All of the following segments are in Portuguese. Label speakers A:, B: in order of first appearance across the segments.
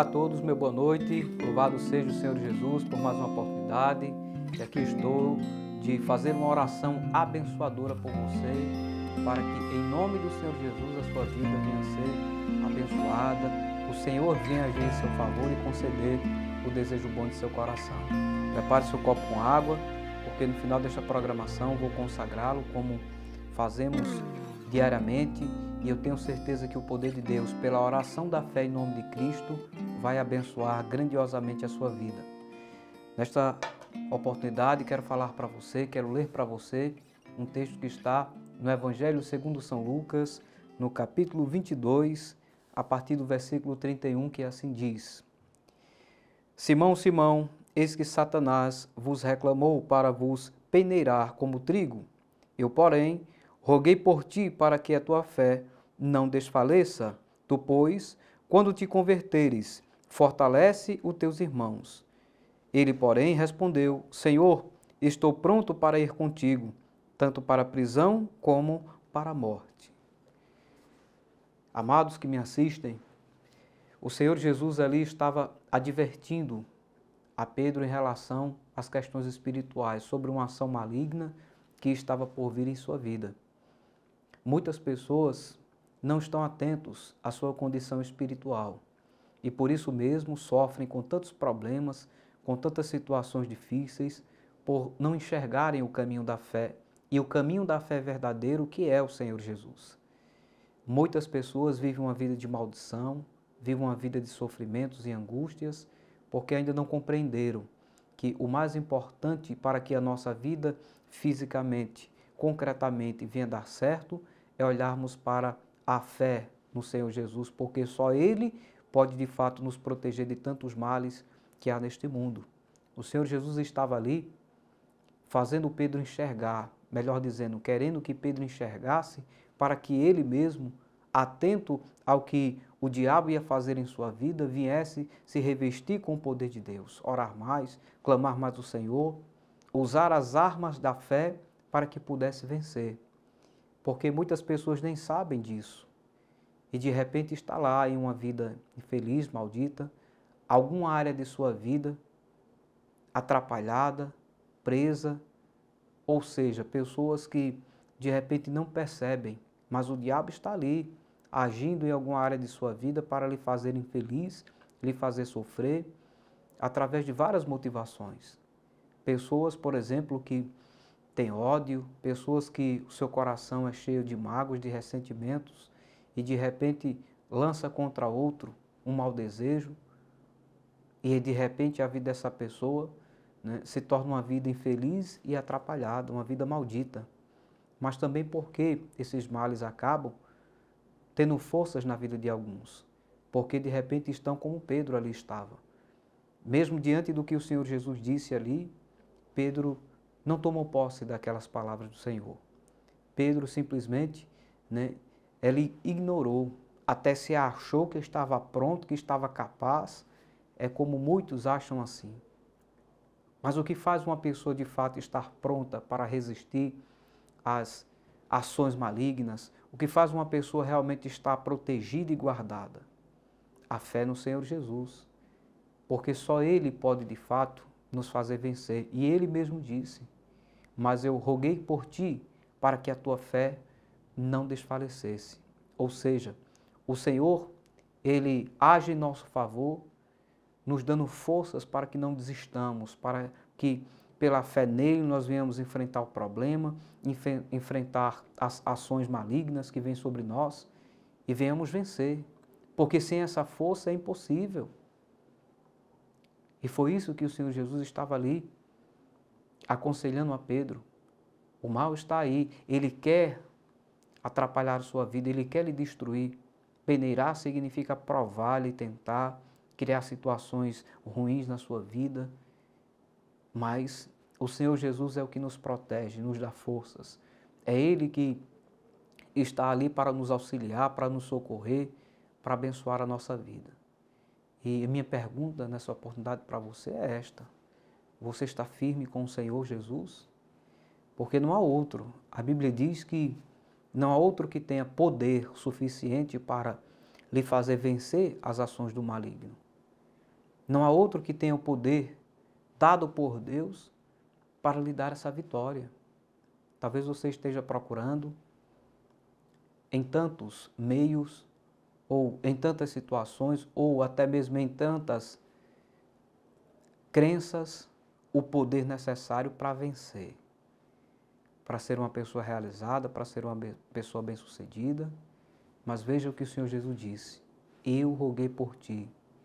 A: Olá a todos, meu boa noite, louvado seja o Senhor Jesus por mais uma oportunidade, e aqui estou de fazer uma oração abençoadora por você, para que em nome do Senhor Jesus a sua vida venha a ser abençoada, o Senhor venha agir em seu favor e conceder o desejo bom de seu coração. Prepare seu copo com água, porque no final desta programação vou consagrá-lo como fazemos diariamente, e eu tenho certeza que o poder de Deus, pela oração da fé em nome de Cristo, vai abençoar grandiosamente a sua vida. Nesta oportunidade, quero falar para você, quero ler para você um texto que está no Evangelho segundo São Lucas, no capítulo 22, a partir do versículo 31, que assim diz: Simão, Simão, eis que Satanás vos reclamou para vos peneirar como trigo. Eu, porém, roguei por ti para que a tua fé não desfaleça. Tu, pois, quando te converteres, fortalece os teus irmãos. Ele, porém, respondeu: Senhor, estou pronto para ir contigo, tanto para a prisão como para a morte. Amados que me assistem, o Senhor Jesus ali estava advertindo a Pedro em relação às questões espirituais, sobre uma ação maligna que estava por vir em sua vida. Muitas pessoas não estão atentos à sua condição espiritual e por isso mesmo sofrem com tantos problemas, com tantas situações difíceis, por não enxergarem o caminho da fé e o caminho da fé verdadeiro, que é o Senhor Jesus. Muitas pessoas vivem uma vida de maldição, vivem uma vida de sofrimentos e angústias, porque ainda não compreenderam que o mais importante para que a nossa vida fisicamente, concretamente, venha dar certo, é olharmos para a fé no Senhor Jesus, porque só Ele pode de fato nos proteger de tantos males que há neste mundo. O Senhor Jesus estava ali fazendo Pedro enxergar, melhor dizendo, querendo que Pedro enxergasse, para que ele mesmo, atento ao que o diabo ia fazer em sua vida, viesse se revestir com o poder de Deus, orar mais, clamar mais ao Senhor, usar as armas da fé para que pudesse vencer. Porque muitas pessoas nem sabem disso e de repente está lá em uma vida infeliz, maldita, alguma área de sua vida atrapalhada, presa, ou seja, pessoas que de repente não percebem, mas o diabo está ali, agindo em alguma área de sua vida para lhe fazer infeliz, lhe fazer sofrer, através de várias motivações. Pessoas, por exemplo, que têm ódio, pessoas que o seu coração é cheio de mágoas, de ressentimentos, e de repente lança contra outro um mau desejo, e de repente a vida dessa pessoa, né, se torna uma vida infeliz e atrapalhada, uma vida maldita. Mas também porque esses males acabam tendo forças na vida de alguns, porque de repente estão como Pedro ali estava. Mesmo diante do que o Senhor Jesus disse ali, Pedro não tomou posse daquelas palavras do Senhor. Pedro simplesmente, ele ignorou, até se achou que estava pronto, que estava capaz, é como muitos acham assim. Mas o que faz uma pessoa de fato estar pronta para resistir às ações malignas, o que faz uma pessoa realmente estar protegida e guardada? A fé no Senhor Jesus. Porque só Ele pode de fato nos fazer vencer. E Ele mesmo disse: mas eu roguei por ti para que a tua fé não desfalecesse. Ou seja, o Senhor, Ele age em nosso favor, nos dando forças para que não desistamos, para que pela fé nele nós venhamos enfrentar o problema, enfrentar as ações malignas que vêm sobre nós e venhamos vencer. Porque sem essa força é impossível. E foi isso que o Senhor Jesus estava ali, aconselhando a Pedro. O mal está aí, ele quer atrapalhar a sua vida, ele quer lhe destruir. Peneirar significa provar, lhe tentar, criar situações ruins na sua vida. Mas o Senhor Jesus é o que nos protege, nos dá forças. É Ele que está ali para nos auxiliar, para nos socorrer, para abençoar a nossa vida. E a minha pergunta nessa oportunidade para você é esta: você está firme com o Senhor Jesus? Porque não há outro. A Bíblia diz que não há outro que tenha poder suficiente para lhe fazer vencer as ações do maligno. Não há outro que tenha o poder dado por Deus para lhe dar essa vitória. Talvez você esteja procurando em tantos meios, ou em tantas situações, ou até mesmo em tantas crenças, o poder necessário para vencer, para ser uma pessoa realizada, para ser uma pessoa bem-sucedida. Mas veja o que o Senhor Jesus disse: eu roguei por ti.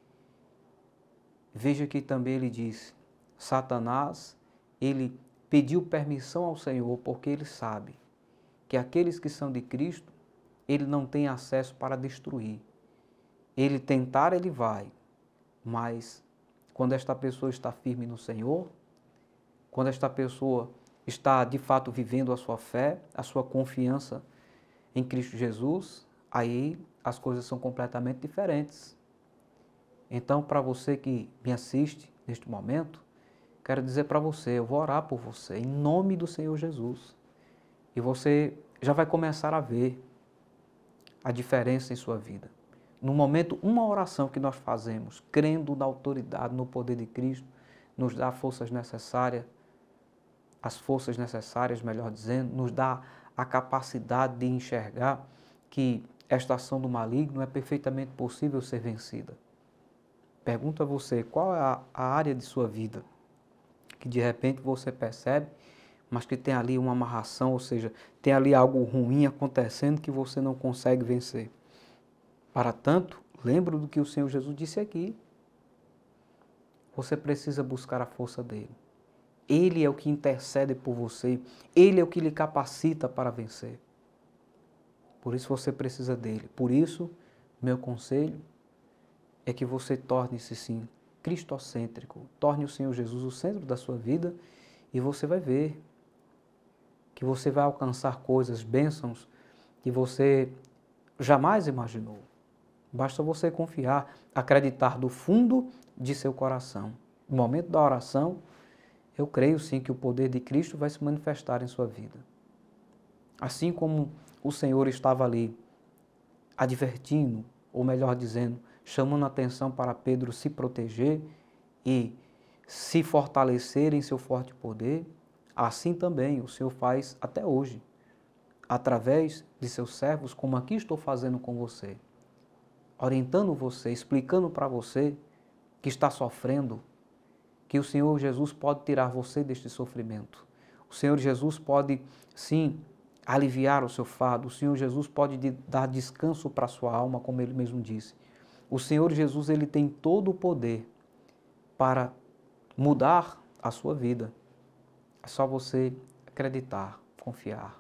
A: Veja que também ele disse, Satanás, ele pediu permissão ao Senhor porque ele sabe que aqueles que são de Cristo, ele não tem acesso para destruir. Ele tentar, ele vai, mas quando esta pessoa está firme no Senhor, quando esta pessoa está de fato vivendo a sua fé, a sua confiança em Cristo Jesus, aí as coisas são completamente diferentes. Então, para você que me assiste neste momento, quero dizer para você, eu vou orar por você, em nome do Senhor Jesus. E você já vai começar a ver a diferença em sua vida. No momento, uma oração que nós fazemos, crendo na autoridade, no poder de Cristo, nos dá forças necessárias, as forças necessárias, melhor dizendo, nos dá a capacidade de enxergar que esta ação do maligno é perfeitamente possível ser vencida. Pergunto a você, qual é a área de sua vida que de repente você percebe, mas que tem ali uma amarração, ou seja, tem ali algo ruim acontecendo que você não consegue vencer. Para tanto, lembro do que o Senhor Jesus disse aqui. Você precisa buscar a força dele. Ele é o que intercede por você. Ele é o que lhe capacita para vencer. Por isso você precisa dele. Por isso, meu conselho é que você torne-se, sim, cristocêntrico. Torne o Senhor Jesus o centro da sua vida e você vai ver que você vai alcançar coisas, bênçãos que você jamais imaginou. Basta você confiar, acreditar do fundo de seu coração. No momento da oração, eu creio sim que o poder de Cristo vai se manifestar em sua vida. Assim como o Senhor estava ali advertindo, ou melhor dizendo, chamando a atenção para Pedro se proteger e se fortalecer em seu forte poder, assim também o Senhor faz até hoje, através de seus servos, como aqui estou fazendo com você, orientando você, explicando para você que está sofrendo, que o Senhor Jesus pode tirar você deste sofrimento. O Senhor Jesus pode, sim, aliviar o seu fardo. O Senhor Jesus pode dar descanso para a sua alma, como Ele mesmo disse. O Senhor Jesus, Ele tem todo o poder para mudar a sua vida. É só você acreditar, confiar.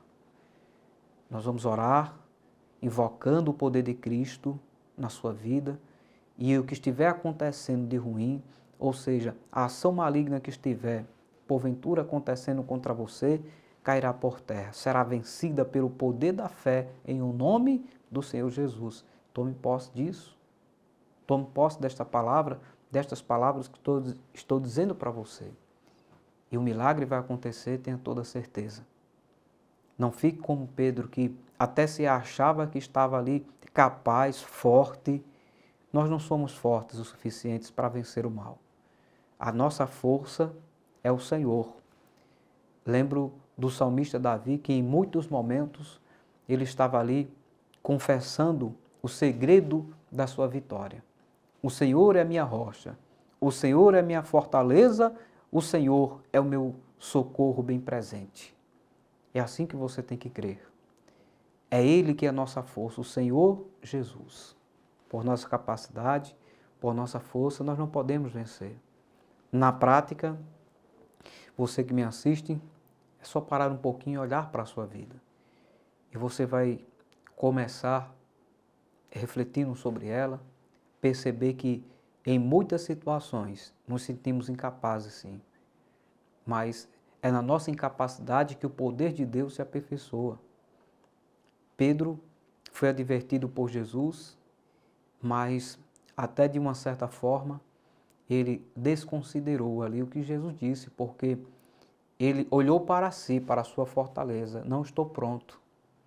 A: Nós vamos orar, invocando o poder de Cristo na sua vida, e o que estiver acontecendo de ruim, ou seja, a ação maligna que estiver, porventura, acontecendo contra você, cairá por terra, será vencida pelo poder da fé em o nome do Senhor Jesus. Tome posse disso. Tome posse desta palavra, destas palavras que estou dizendo para você. E o milagre vai acontecer, tenha toda certeza. Não fique como Pedro, que até se achava que estava ali capaz, forte. Nós não somos fortes o suficientes para vencer o mal. A nossa força é o Senhor. Lembro do salmista Davi que em muitos momentos ele estava ali confessando o segredo da sua vitória. O Senhor é minha rocha, o Senhor é minha fortaleza, o Senhor é o meu socorro bem presente. É assim que você tem que crer. É Ele que é a nossa força, o Senhor Jesus. Por nossa capacidade, por nossa força, nós não podemos vencer. Na prática, você que me assiste, é só parar um pouquinho e olhar para a sua vida. E você vai começar refletindo sobre ela, perceber que em muitas situações nos sentimos incapazes, sim. Mas é na nossa incapacidade que o poder de Deus se aperfeiçoa. Pedro foi advertido por Jesus, mas até de uma certa forma ele desconsiderou ali o que Jesus disse, porque ele olhou para si, para a sua fortaleza. Não estou pronto.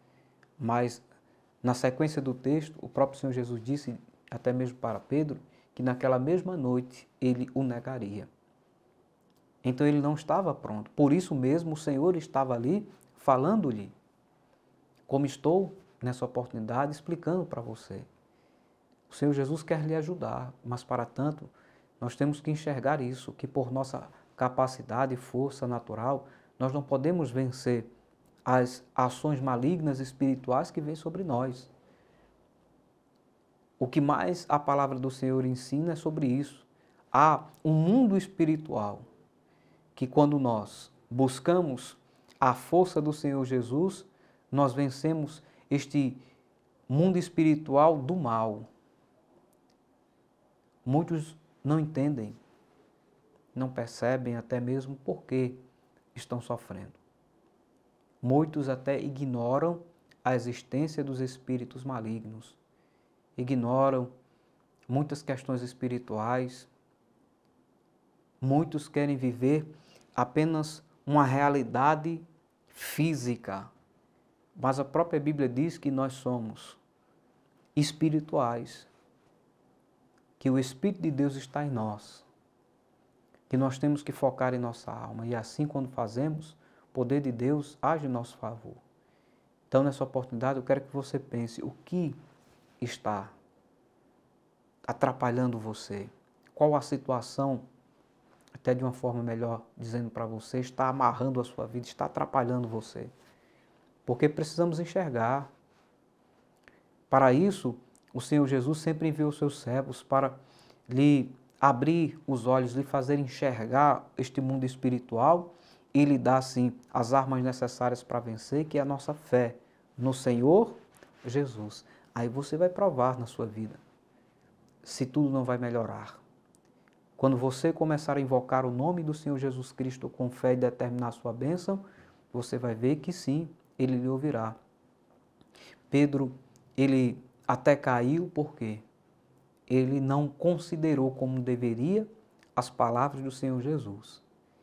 A: Mas na sequência do texto, o próprio Senhor Jesus disse, até mesmo para Pedro, que naquela mesma noite ele o negaria. Então ele não estava pronto. Por isso mesmo o Senhor estava ali falando-lhe, como estou nessa oportunidade explicando para você. O Senhor Jesus quer lhe ajudar, mas para tanto nós temos que enxergar isso, que por nossa capacidade e força natural, nós não podemos vencer as ações malignas espirituais que vêm sobre nós. O que mais a palavra do Senhor ensina é sobre isso. Há um mundo espiritual que quando nós buscamos a força do Senhor Jesus, nós vencemos este mundo espiritual do mal. Muitos não entendem, não percebem até mesmo por que estão sofrendo. Muitos até ignoram a existência dos espíritos malignos, ignoram muitas questões espirituais. Muitos querem viver apenas uma realidade física, mas a própria Bíblia diz que nós somos espirituais, que o Espírito de Deus está em nós, que nós temos que focar em nossa alma, e assim quando fazemos, o poder de Deus age em nosso favor. Então nessa oportunidade eu quero que você pense o que está atrapalhando você, qual a situação, até de uma forma melhor dizendo para você, está amarrando a sua vida, está atrapalhando você. Porque precisamos enxergar. Para isso, o Senhor Jesus sempre enviou os seus servos para lhe abrir os olhos, lhe fazer enxergar este mundo espiritual e lhe dar, sim, as armas necessárias para vencer, que é a nossa fé no Senhor Jesus. Aí você vai provar na sua vida se tudo não vai melhorar. Quando você começar a invocar o nome do Senhor Jesus Cristo com fé e determinar a sua bênção, você vai ver que sim, Ele lhe ouvirá. Pedro, ele até caiu porque ele não considerou como deveria as palavras do Senhor Jesus.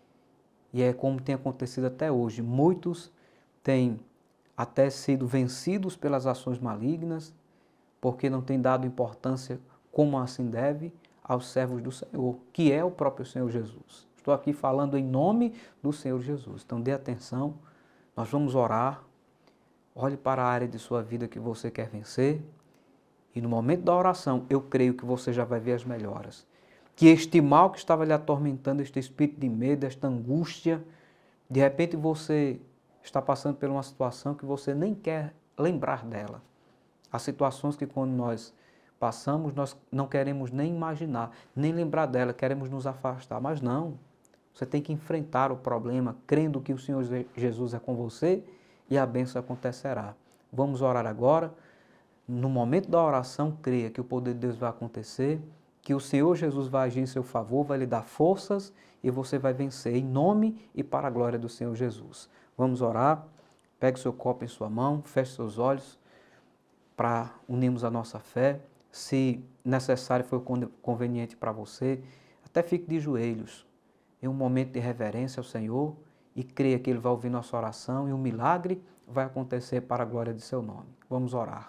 A: E é como tem acontecido até hoje. Muitos têm até sido vencidos pelas ações malignas, porque não têm dado importância como assim deve aos servos do Senhor, que é o próprio Senhor Jesus. Estou aqui falando em nome do Senhor Jesus. Então dê atenção, nós vamos orar. Olhe para a área de sua vida que você quer vencer. E no momento da oração, eu creio que você já vai ver as melhoras. Que este mal que estava lhe atormentando, este espírito de medo, esta angústia, de repente você está passando por uma situação que você nem quer lembrar dela. Há situações que quando nós passamos, nós não queremos nem imaginar, nem lembrar dela, queremos nos afastar. Mas não, você tem que enfrentar o problema, crendo que o Senhor Jesus é com você e a bênção acontecerá. Vamos orar agora. No momento da oração, creia que o poder de Deus vai acontecer, que o Senhor Jesus vai agir em seu favor, vai lhe dar forças e você vai vencer em nome e para a glória do Senhor Jesus. Vamos orar. Pegue o seu copo em sua mão, feche seus olhos para unirmos a nossa fé. Se necessário for conveniente para você, até fique de joelhos em um momento de reverência ao Senhor e creia que Ele vai ouvir nossa oração e um milagre vai acontecer para a glória de seu nome. Vamos orar.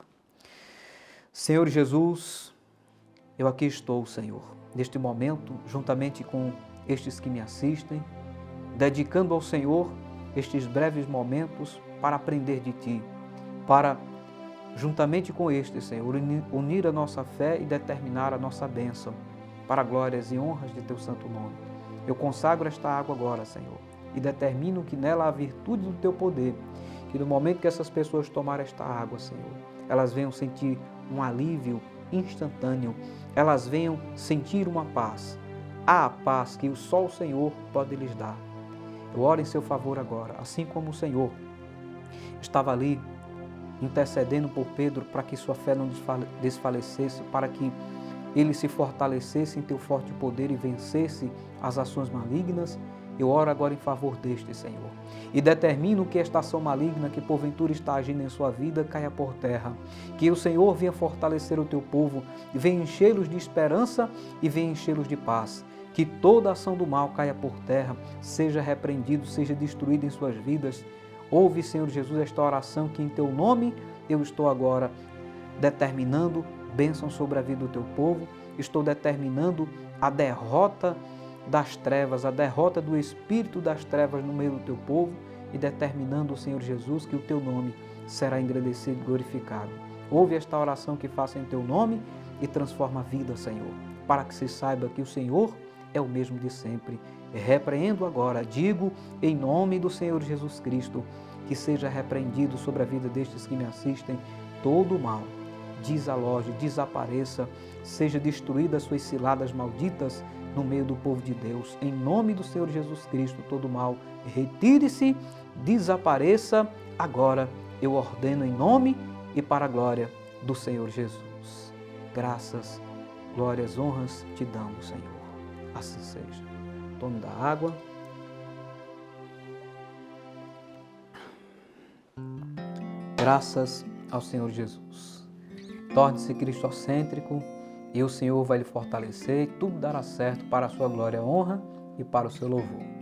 A: Senhor Jesus, eu aqui estou, Senhor, neste momento, juntamente com estes que me assistem, dedicando ao Senhor estes breves momentos para aprender de Ti, para, juntamente com este, Senhor, unir a nossa fé e determinar a nossa bênção, para glórias e honras de Teu santo nome. Eu consagro esta água agora, Senhor, e determino que nela há virtude do Teu poder, que no momento que essas pessoas tomarem esta água, Senhor, elas venham sentir um alívio instantâneo, elas venham sentir uma paz, a paz que só o Senhor pode lhes dar. Eu oro em seu favor agora, assim como o Senhor estava ali intercedendo por Pedro para que sua fé não desfalecesse, para que ele se fortalecesse em teu forte poder e vencesse as ações malignas. Eu oro agora em favor deste, Senhor, e determino que esta ação maligna que porventura está agindo em sua vida caia por terra. Que o Senhor venha fortalecer o teu povo, venha enchê-los de esperança e venha enchê-los de paz. Que toda ação do mal caia por terra, seja repreendido, seja destruído em suas vidas. Ouve, Senhor Jesus, esta oração que em teu nome eu estou agora determinando bênção sobre a vida do teu povo. Estou determinando a derrota das trevas, a derrota do espírito das trevas no meio do teu povo e determinando, Senhor Jesus, que o teu nome será engrandecido e glorificado. Ouve esta oração que faço em teu nome e transforma a vida, Senhor, para que se saiba que o Senhor é o mesmo de sempre. Repreendo agora, digo em nome do Senhor Jesus Cristo, que seja repreendido sobre a vida destes que me assistem todo o mal. Desaloje, desapareça, seja destruída as suas ciladas malditas no meio do povo de Deus. Em nome do Senhor Jesus Cristo, todo mal retire-se, desapareça. Agora eu ordeno em nome e para a glória do Senhor Jesus. Graças, glórias, honras te damos, Senhor. Assim seja. Tome da água. Graças ao Senhor Jesus. Torne-se cristocêntrico e o Senhor vai lhe fortalecer e tudo dará certo para a sua glória, honra e para o seu louvor.